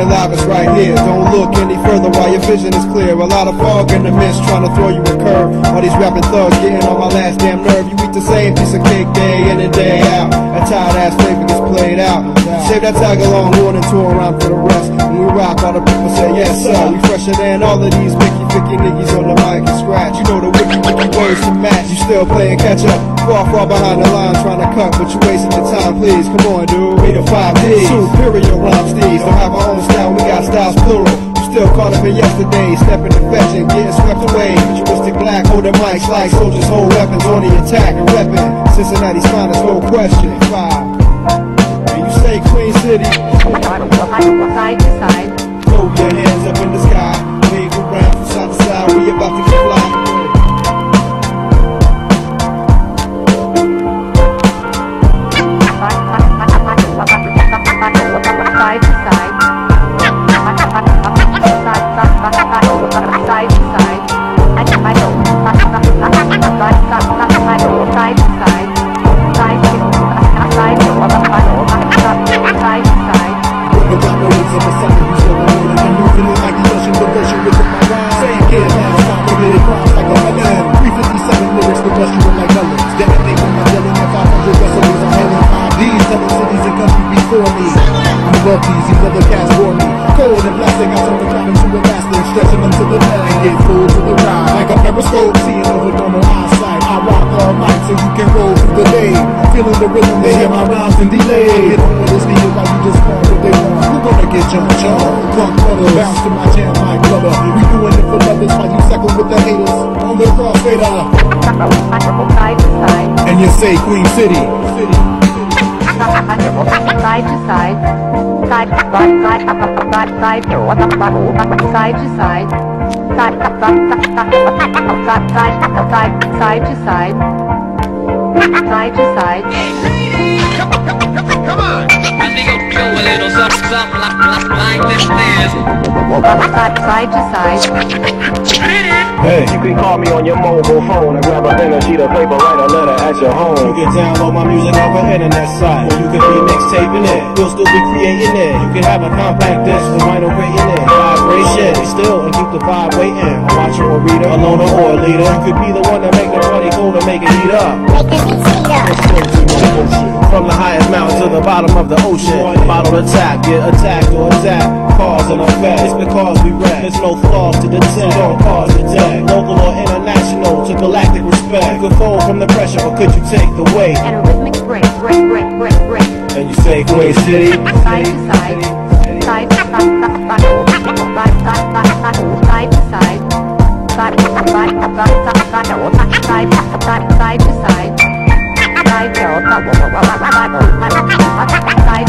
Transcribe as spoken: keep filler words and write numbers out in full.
alive, it's right here. Don't look any further while your vision is clear. A lot of fog in the mist trying to throw you a curve. All these rapping thugs getting on my last damn nerve. You eat the same piece of cake day in and day out. That tired ass flavor gets played out. Save that tag along, warning tour around for the rest. When we rock, all the people say yes sir. We fresher than all of these Mickey Ficky niggas on the mic and scratch. You know the wiki wiki words to match. You still playing catch up, far far behind the line trying to cut, but you wasting your time. Please come on, dude. We the five D's, superior rhyme steeds. Don't have our own style, we got styles plural. You still caught up in yesterday, stepping to fetching, getting swept away. Futuristic black, holding mics like soldiers hold weapons on the attack and repping. Cincinnati's finest, no question. Five. And you say Queen City. Side to side. Throw your hands up in the sky, wave around from side to side. We about to get fly. Side to side. Side to side. Side to side. These other cats for me. Cold and plastic, I turn the crowd into a lasting, stretching them to the neck and get full to the ride. Like a periscope, seeing over normal eyesight. I rock all night so you can roll through the day. Feeling the rhythm, they hear my rhymes and delay. Hit on with this beat like you just want what they want. We're gonna get jumped, y'all. Crunk butter, bounce to my jam like rubber. We doing it for lovers while you suckle with the haters. On the crossfader. Side to side. And you say Queen City. Side to side. Side to side. Side to side. Side to side. Side side to side. Side to side. Come on! I think I'll go a little something, something like, like this is. Side to side. Hey, You can call me on your mobile phone and grab a pen and sheet of paper, write a letter at your home. you can download my music off an internet site, or you can be mixtaping it. We'll still be creating it. You can have a compact disc with vinyl written in. Vibration, still and keep the vibe waiting. A watcher or reader, a loner or a leader. You could be the one to make the party cold and make it heat up. From the highest mountain to the bottom of the ocean, bottle attack, get attacked or attack, cause and effect. It's because we rap, there's no flaws to detect. Don't cause the deck, local or international, to galactic respect. You could fold from the pressure, but could you take the weight? And a rhythmic break, break, break, break, break. And you say Queen City. Side to side. Side to side. Side to side. Side to side. Side to side. Side to side. Side to side.